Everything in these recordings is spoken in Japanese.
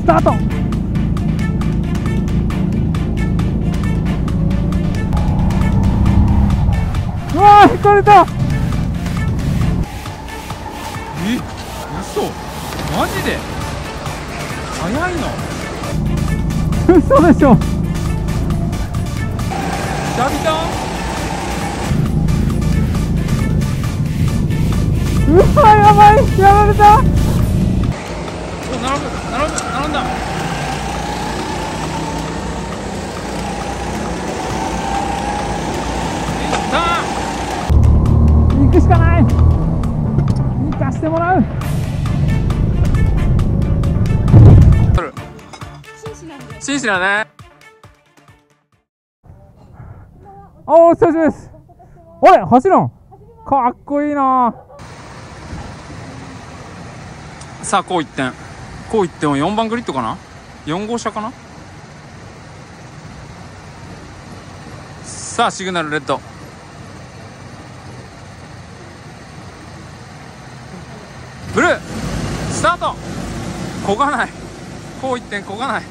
タート。うわー、引かれた。 嘘、マジで速いの？ 嘘でしょ。 ダビタン。 うわ、やばい、やられた。 お、並んだ。いったー。 行くしかない。行かしてもらう。 紳士だね。 お久しぶりです。あれ、走るんかっこいいな。 さあ、こう一点も4番グリッドかな、4号車かな。さあ、シグナルレッド。ブルースタート。こがない。こう一点こがない。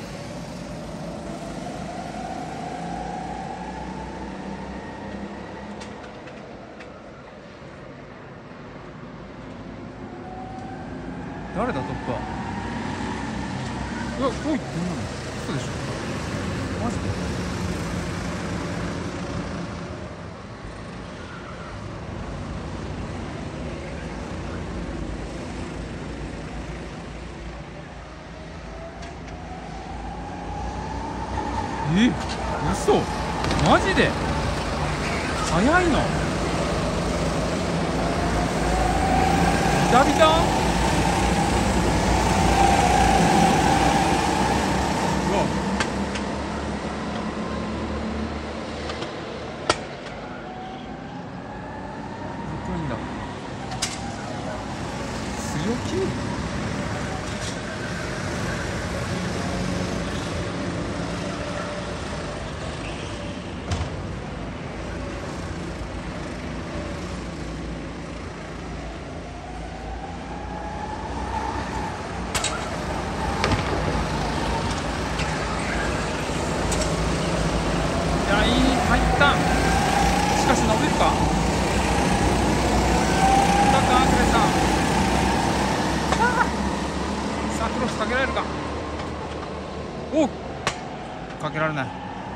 誰だトップは。いや、こう言ってんの嘘でしょ。マジで。嘘、マジで速いの？ビタビタ。強気。いや、いい、入った。しかし伸びるか。だかクレさん。さあ、クロスかけられるか。おっ、かけられない。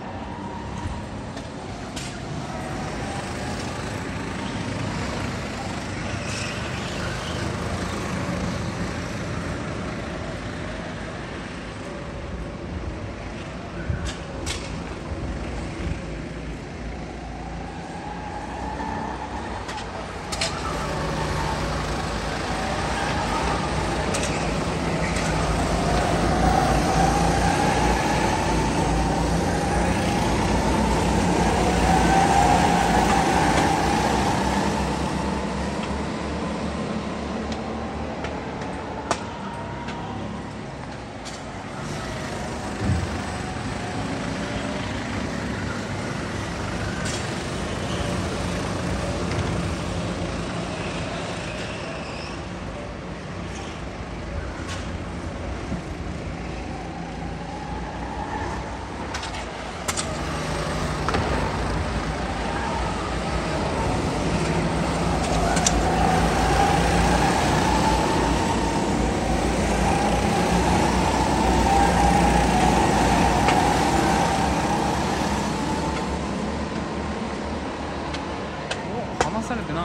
離されてない。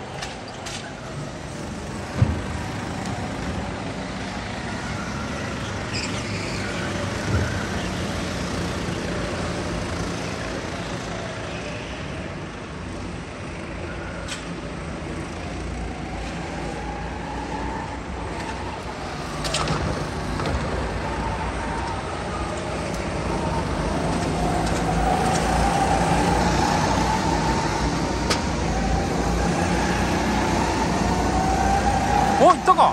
お、いったか。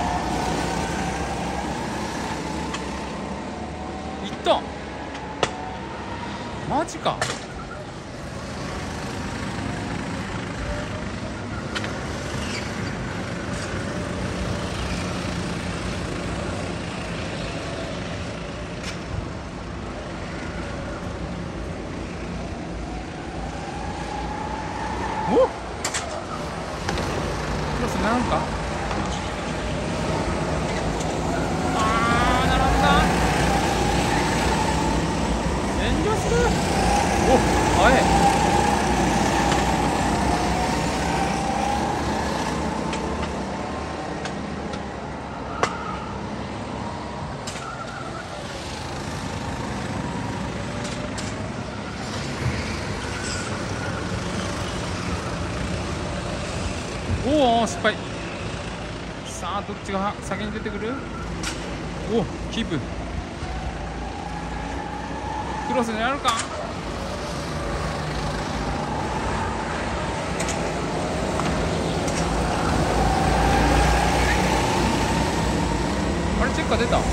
いった。マジか。 お失敗。さあどっちが先に出てくる。おキープ。クロスになるか。あれチェッカー出た。まだ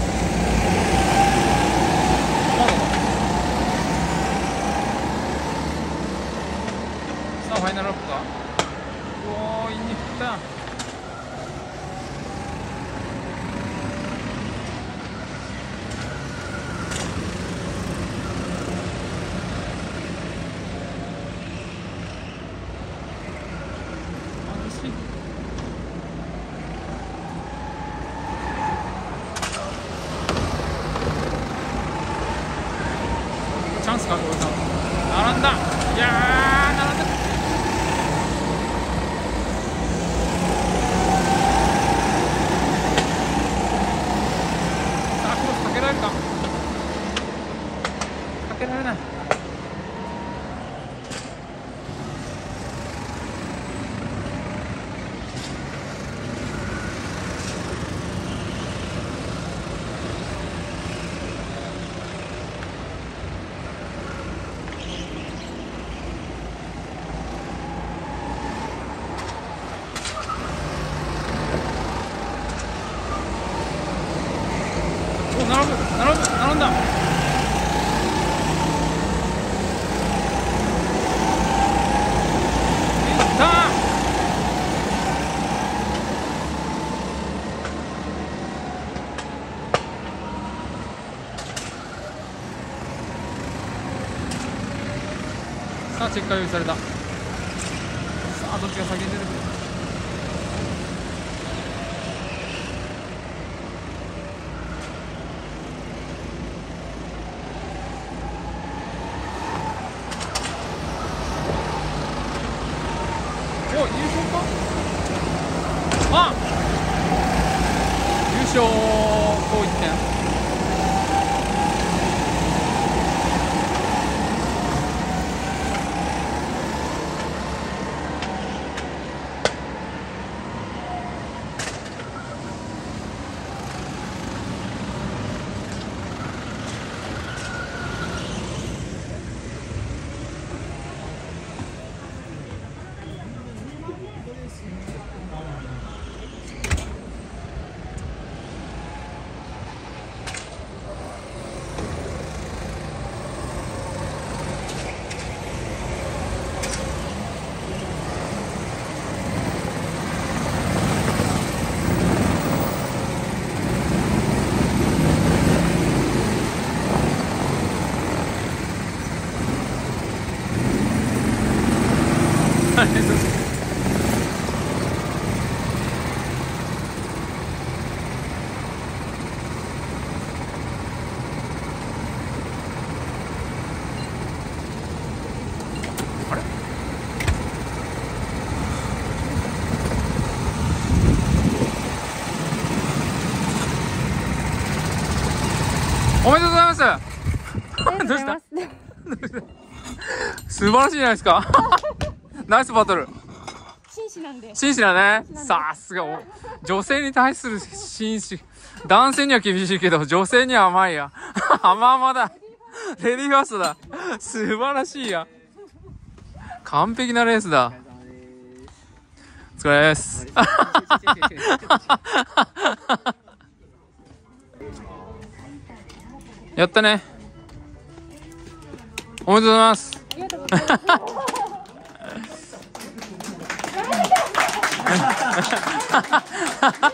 だ。さあファイナルラップか。おおインに振った。チャンスか、これさん。並んだ。いやー、並んだ。さあ、クロスかけられるか。かけられない。並んだ。いったー。さあチェッカー用意された。さあどっちが先に出てくる。お、優勝か。あ、優勝こう1点。あれ。おめでとうございます。どうした。素晴らしいじゃないですか。ナイスバトル。 紳士なんで。 紳士だね。さすが。女性に対する紳士。男性には厳しいけど、女性には甘いや。甘々だ。レディーファーストだ。素晴らしいや。完璧なレースだ。お疲れです。やったね。おめでとうございます。 ありがとうございます。